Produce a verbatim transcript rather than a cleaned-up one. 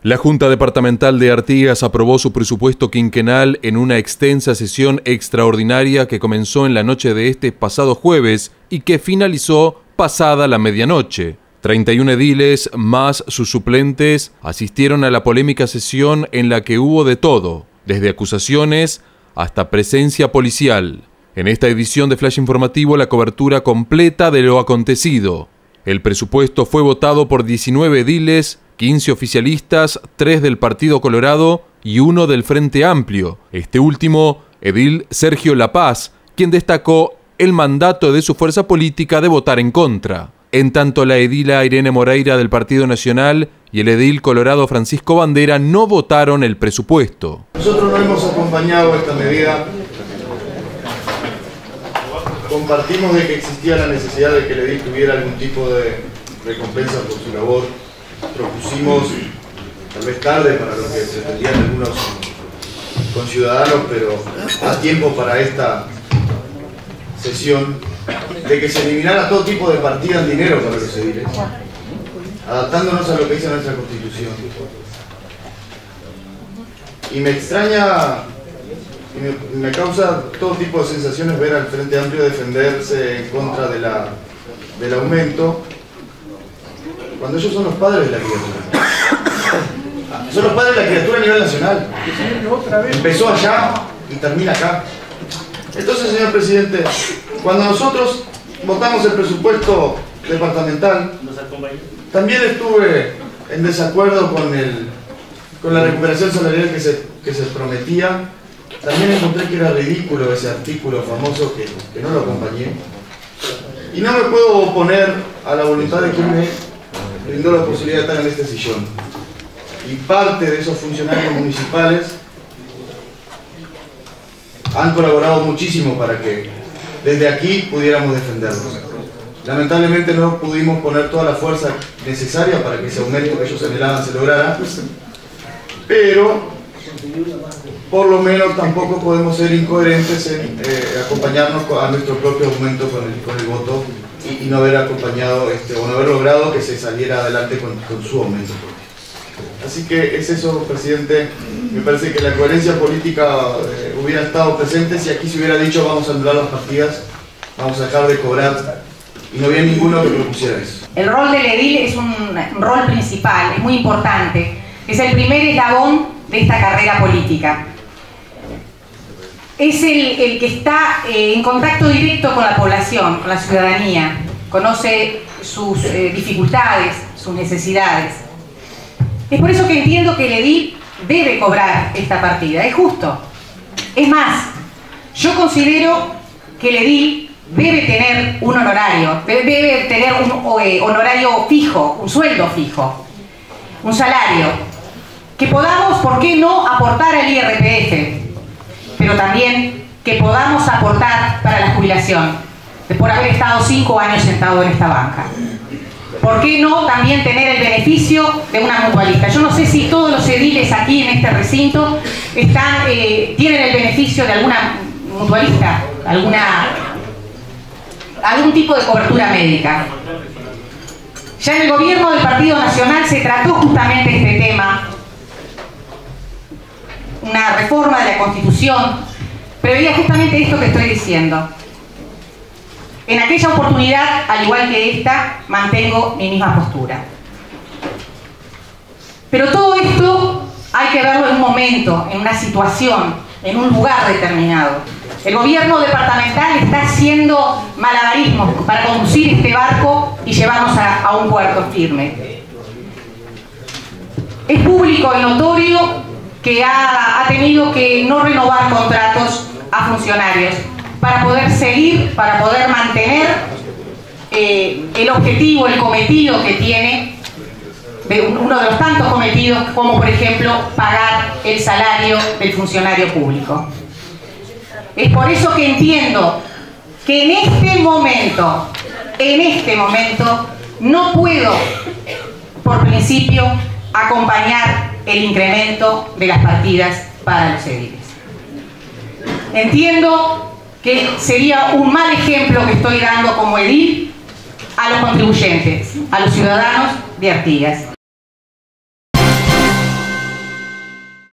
La Junta Departamental de Artigas aprobó su presupuesto quinquenal en una extensa sesión extraordinaria que comenzó en la noche de este pasado jueves y que finalizó pasada la medianoche. treinta y un ediles más sus suplentes asistieron a la polémica sesión en la que hubo de todo, desde acusaciones hasta presencia policial. En esta edición de Flash Informativo, la cobertura completa de lo acontecido. El presupuesto fue votado por diecinueve ediles, quince oficialistas, tres del Partido Colorado y uno del Frente Amplio. Este último, edil Sergio La Paz, quien destacó el mandato de su fuerza política de votar en contra. En tanto, la edila Irene Moreira del Partido Nacional y el edil colorado Francisco Bandera no votaron el presupuesto. Nosotros no hemos acompañado esta medida. Compartimos de que existía la necesidad de que el edil tuviera algún tipo de recompensa por su labor. Propusimos, tal vez tarde para lo que pretendían algunos conciudadanos, pero a tiempo para esta sesión, de que se eliminara todo tipo de partidas en dinero para los ediles, adaptándonos a lo que dice nuestra Constitución. Y me extraña, y me, me causa todo tipo de sensaciones ver al Frente Amplio defenderse en contra de la, del aumento, cuando ellos son los padres de la criatura. Son los padres de la criatura a nivel nacional. Empezó allá y termina acá. Entonces, señor presidente, cuando nosotros votamos el presupuesto departamental, también estuve en desacuerdo con, el, con la recuperación salarial que se, que se prometía. También encontré que era ridículo ese artículo famoso que, que no lo acompañé. Y no me puedo oponer a la voluntad de quien me brindó la posibilidad de estar en este sillón. Y parte de esos funcionarios municipales han colaborado muchísimo para que desde aquí pudiéramos defendernos. Lamentablemente no pudimos poner toda la fuerza necesaria para que ese aumento que ellos anhelaban se lograra, pero por lo menos tampoco podemos ser incoherentes en eh, acompañarnos a nuestro propio aumento con el, con el voto y, y no haber acompañado este, o no haber logrado que se saliera adelante con, con su aumento. Así que es eso, presidente. Me parece que la coherencia política eh, hubiera estado presente si aquí se hubiera dicho vamos a anular las partidas, vamos a dejar de cobrar, y no había ninguno que propusiera eso. El rol del edil es un rol principal, es muy importante. Es el primer eslabón de esta carrera política. Es el, el que está eh, en contacto directo con la población, con la ciudadanía. Conoce sus eh, dificultades, sus necesidades. Es por eso que entiendo que el edil debe cobrar esta partida, es justo. Es más, yo considero que el edil debe tener un honorario, debe tener un eh, honorario fijo, un sueldo fijo, un salario, que podamos, ¿por qué no?, aportar al I R P F, pero también que podamos aportar para la jubilación, por haber estado cinco años sentado en esta banca. ¿Por qué no también tener el beneficio de una mutualista? Yo no sé si todos los ediles aquí en este recinto están, eh, tienen el beneficio de alguna mutualista, alguna, algún tipo de cobertura médica. Ya en el gobierno del Partido Nacional se trató justamente este tema, una reforma de la Constitución, preveía justamente esto que estoy diciendo. En aquella oportunidad, al igual que esta, mantengo mi misma postura. Pero todo esto hay que verlo en un momento, en una situación, en un lugar determinado. El gobierno departamental está haciendo malabarismos para conducir este barco y llevarnos a, a un puerto firme. Es público y notorio que ha, ha tenido que no renovar contratos a funcionarios para poder seguir, para poder mantener eh, el objetivo, el cometido que tiene, de uno de los tantos cometidos, como por ejemplo pagar el salario del funcionario público. Es por eso que entiendo que en este momento, en este momento, no puedo, por principio, acompañar el incremento de las partidas para los ediles. Entiendo que sería un mal ejemplo que estoy dando como edil a los contribuyentes, a los ciudadanos de Artigas.